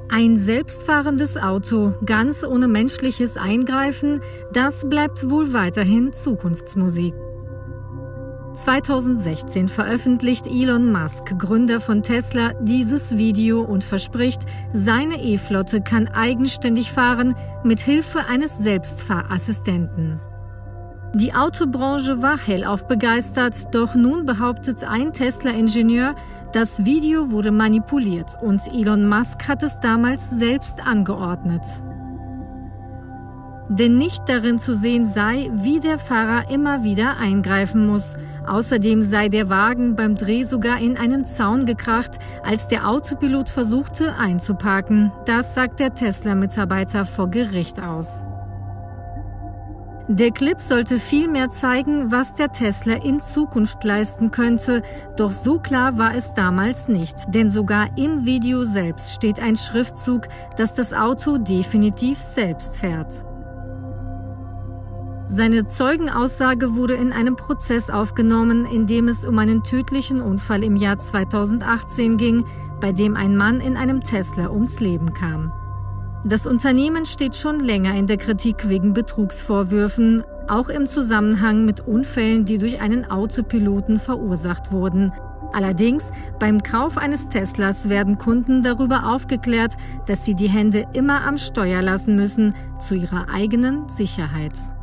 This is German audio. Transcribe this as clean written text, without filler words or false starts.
Ein selbstfahrendes Auto, ganz ohne menschliches Eingreifen, das bleibt wohl weiterhin Zukunftsmusik. 2016 veröffentlicht Elon Musk, Gründer von Tesla, dieses Video und verspricht, seine E-Flotte kann eigenständig fahren mit Hilfe eines Selbstfahrassistenten. Die Autobranche war hellauf begeistert, doch nun behauptet ein Tesla-Ingenieur, das Video wurde manipuliert und Elon Musk hat es damals selbst angeordnet. Denn nicht darin zu sehen sei, wie der Fahrer immer wieder eingreifen muss. Außerdem sei der Wagen beim Dreh sogar in einen Zaun gekracht, als der Autopilot versuchte einzuparken. Das sagt der Tesla-Mitarbeiter vor Gericht aus. Der Clip sollte vielmehr zeigen, was der Tesla in Zukunft leisten könnte, doch so klar war es damals nicht, denn sogar im Video selbst steht ein Schriftzug, dass das Auto definitiv selbst fährt. Seine Zeugenaussage wurde in einem Prozess aufgenommen, in dem es um einen tödlichen Unfall im Jahr 2018 ging, bei dem ein Mann in einem Tesla ums Leben kam. Das Unternehmen steht schon länger in der Kritik wegen Betrugsvorwürfen, auch im Zusammenhang mit Unfällen, die durch einen Autopiloten verursacht wurden. Allerdings, beim Kauf eines Teslas werden Kunden darüber aufgeklärt, dass sie die Hände immer am Steuer lassen müssen, zu ihrer eigenen Sicherheit.